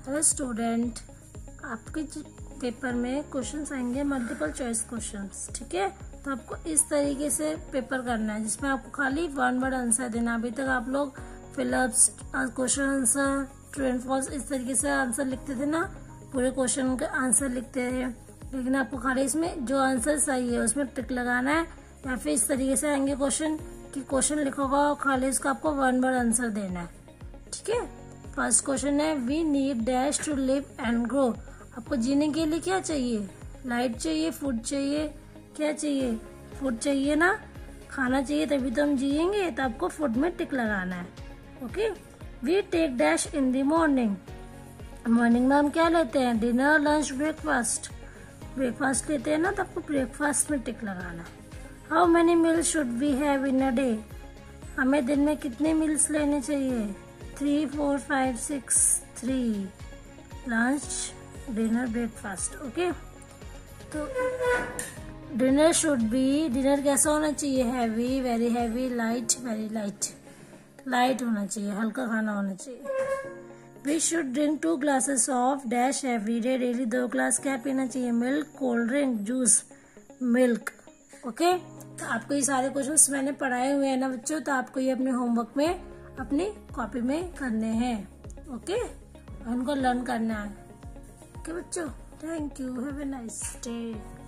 Hello student, आपके paper में questions आएंगे मल्टीपल चॉइस क्वेश्चंस, ठीक है। तो आपको इस तरीके से पेपर करना है जिसमें आपको खाली वन वर्ड आंसर देना। अभी तक आप लोग fill ups, question answer, true and false इस तरीके से आंसर लिखते थे ना, पूरे क्वेश्चन का आंसर लिखते थे। लेकिन आपको खाली इसमें जो आंसर सही है उसमें टिक लगाना है, या फिर इस तरीके से आएंगे क्वेश्चन कि क्वेश्चन लिखा होगा और खाली इसका आपको वन वर्ड आंसर देना है, ठीक है। फर्स्ट क्वेश्चन है we need dash to live and grow. आपको जीने के लिए क्या चाहिए? लाइट चाहिए, फूड चाहिए, क्या चाहिए? फूड चाहिए ना, खाना चाहिए तभी तो हम जिएंगे, तो आपको फूड में टिक लगाना है। Okay. We take dash in the morning. Morning में हम क्या लेते हैं? Dinner, lunch, breakfast. ब्रेकफास्ट लेते हैं ना, तो आपको ब्रेकफास्ट में टिक लगाना है। How many meals should we have in a day. हमें दिन में कितने मील्स लेने चाहिए? 3, 4, 5, 6, 3। Lunch, dinner, breakfast. ओके। तो डिनर शुड बी, डिनर कैसा होना चाहिए? Heavy, very heavy, light, very light. Light होना चाहिए, हल्का खाना होना चाहिए। We should drink 2 glasses of dash every day. Daily 2 glass क्या पीना चाहिए? Milk, cold drink, juice, milk. Okay. तो आपको ये सारे क्वेश्चंस मैंने पढ़ाए हुए हैं ना बच्चों, तो आपको ये अपने होमवर्क में अपनी कॉपी में करने हैं। ओके, उनको लर्न करना है। ओके बच्चों, thank you, have a nice day.